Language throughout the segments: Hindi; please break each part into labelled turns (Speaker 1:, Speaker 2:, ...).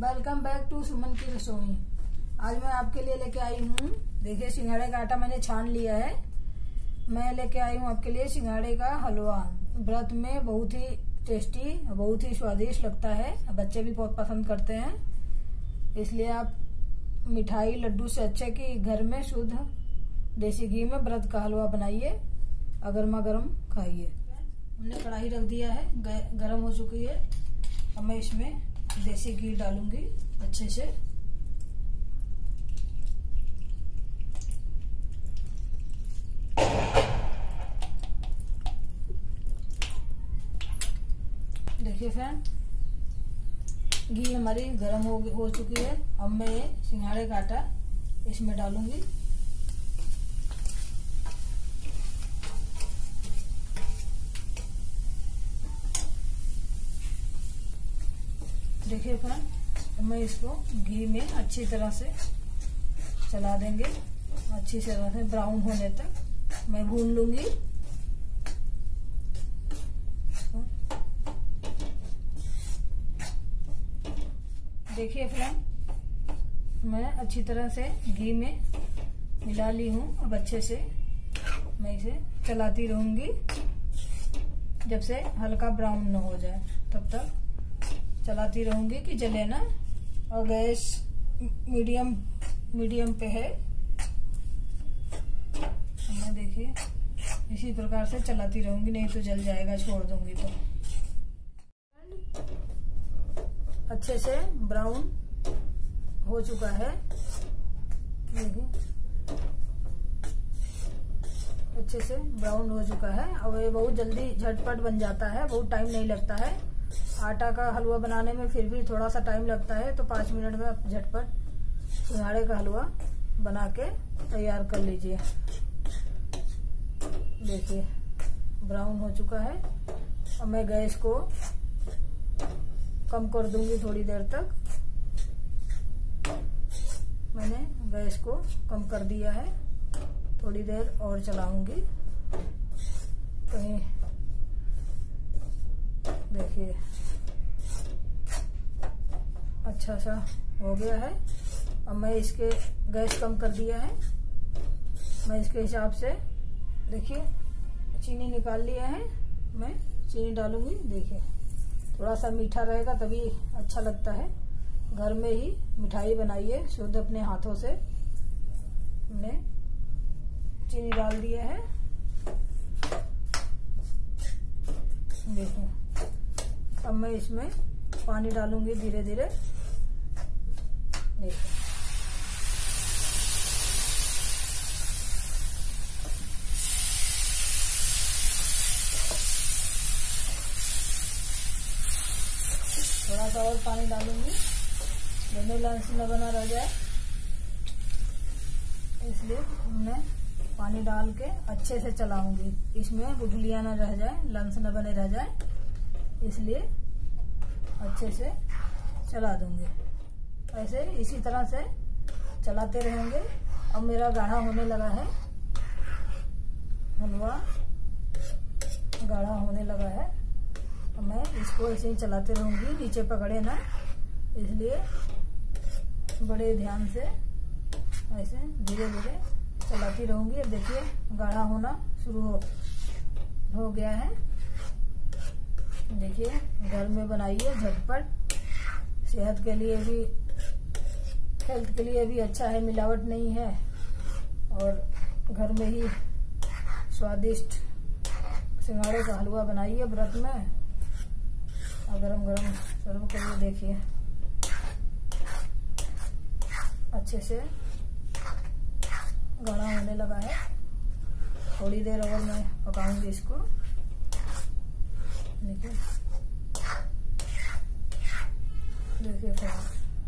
Speaker 1: वेलकम बैक टू सुमन की रसोई। आज मैं आपके लिए लेके आई हूँ, देखिए सिंघाड़े का आटा मैंने छान लिया है। मैं लेके आई हूँ आपके लिए सिंघाड़े का हलवा। व्रत में बहुत ही टेस्टी, बहुत ही स्वादिष्ट लगता है, बच्चे भी बहुत पसंद करते हैं। इसलिए आप मिठाई लड्डू से अच्छे कि घर में शुद्ध देसी घी में व्रत का हलवा बनाइए, गर्मा गर्म खाइए। हमने कढ़ाई रख दिया है, गरम हो चुकी है। अब मैं इसमें देसी घी डालूंगी अच्छे से। देखिए फ्रेंड, घी हमारी गरम हो चुकी है। अब मैं ये सिंघाड़े का आटा इसमें डालूंगी। देखिए फ्रेंड, मैं इसको घी में अच्छी तरह से चला देंगे, अच्छी तरह से ब्राउन होने तक मैं भून लूंगी। देखिए फ्रेंड, मैं अच्छी तरह से घी में मिला ली हूँ। अब अच्छे से मैं इसे चलाती रहूंगी जब से हल्का ब्राउन न हो जाए, तब तक चलाती रहूंगी कि जले ना। और गैस मीडियम पे है। मैं देखिए इसी प्रकार से चलाती रहूंगी, नहीं तो जल जाएगा, छोड़ दूंगी तो। अच्छे से ब्राउन हो चुका है, देखिए अच्छे से ब्राउन हो चुका है। और ये बहुत जल्दी झटपट बन जाता है, बहुत टाइम नहीं लगता है। आटा का हलवा बनाने में फिर भी थोड़ा सा टाइम लगता है, तो 5 मिनट में आप झटपट सिंघाड़े का हलवा बना के तैयार कर लीजिए। देखिए ब्राउन हो चुका है। अब मैं गैस को कम कर दूंगी थोड़ी देर तक। मैंने गैस को कम कर दिया है, थोड़ी देर और चलाऊंगी। कहीं देखिए अच्छा सा हो गया है। अब मैं इसके गैस कम कर दिया है। मैं इसके हिसाब से देखिए चीनी निकाल लिया है, मैं चीनी डालूंगी। देखिए थोड़ा सा मीठा रहेगा तभी अच्छा लगता है। घर में ही मिठाई बनाइए शुद्ध अपने हाथों से। हमने चीनी डाल दिया है। देखिए अब मैं इसमें पानी डालूंगी धीरे धीरे। देखिए थोड़ा सा और पानी डालूंगी, दोनों लंस न बना रह जाए, इसलिए मैं पानी डाल के अच्छे से चलाऊंगी। इसमें गुठलियां न रह जाए, लंस न बने रह जाए, इसलिए अच्छे से चला दूंगी। ऐसे इसी तरह से चलाते रहेंगे। अब मेरा गाढ़ा होने लगा है, हलवा गाढ़ा होने लगा है। अब मैं इसको ऐसे ही चलाते रहूंगी, नीचे पकड़े ना, इसलिए बड़े ध्यान से ऐसे धीरे धीरे चलाती रहूंगी। अब देखिए गाढ़ा होना शुरू हो गया है। देखिए घर में बनाइए झटपट, सेहत के लिए भी, हेल्थ के लिए भी अच्छा है, मिलावट नहीं है। और घर में ही स्वादिष्ट सिंघाड़े का हलवा बनाइए व्रत में, और गरम गरम सर्व करिए। देखिए अच्छे से गाढ़ा होने लगा है। थोड़ी देर और मैं पकाऊंगी इसको। देखिए देखिए फ्रेंड्स,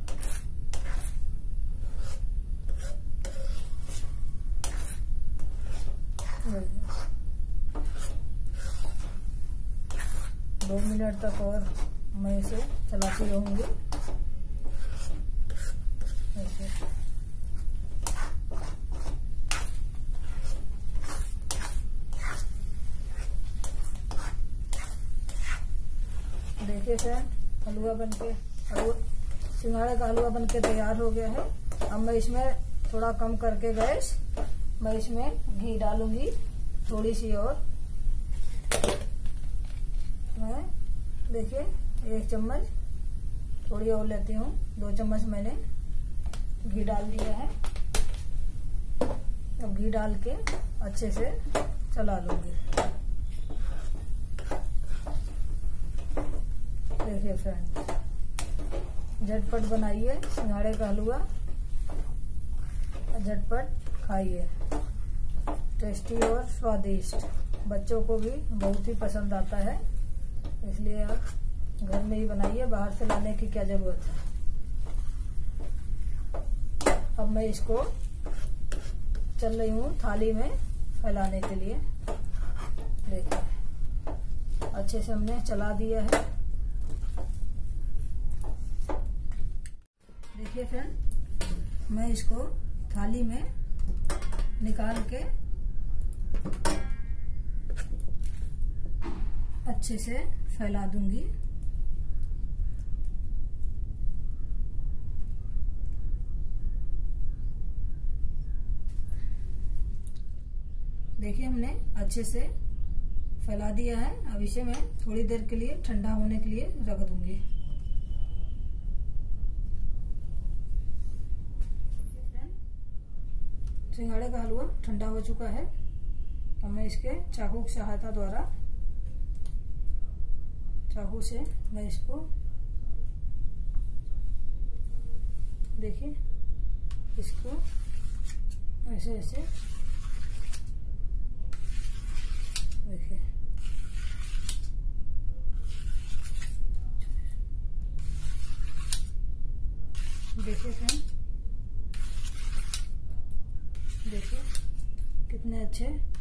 Speaker 1: 2 मिनट तक और मैं इसे चलाती रहूंगी। ऐसे देखिए फ्रेंड, हलवा बनके सिंघाड़े का हलवा बनके तैयार हो गया है। अब मैं इसमें थोड़ा कम करके गैस, मैं इसमें घी डालूंगी थोड़ी सी और। मैं देखिए 1 चम्मच थोड़ी और लेती हूँ, 2 चम्मच मैंने घी डाल दिया है। अब घी डाल के अच्छे से चला लूंगी। देखिए फ्रेंड, झटपट बनाइए सिंघाड़े का हलवा, झटपट खाइए, टेस्टी और स्वादिष्ट। बच्चों को भी बहुत ही पसंद आता है, इसलिए आप घर में ही बनाइए, बाहर से लाने की क्या जरूरत है। अब मैं इसको चल रही हूँ थाली में फैलाने के लिए। देखिए अच्छे से हमने चला दिया है। देखिए फ्रेंड, मैं इसको थाली में निकाल के अच्छे से फैला दूंगी। देखिए हमने अच्छे से फैला दिया है। अब इसे मैं थोड़ी देर के लिए ठंडा होने के लिए रख दूंगी। सिंघाड़े का हलवा ठंडा हो चुका है। अब मैं इसके चाकू की सहायता द्वारा, चाकू से मैं इसको, देखिए इसको ऐसे ऐसे, देखिए देखिए फ्रेंड, देखिए कितने अच्छे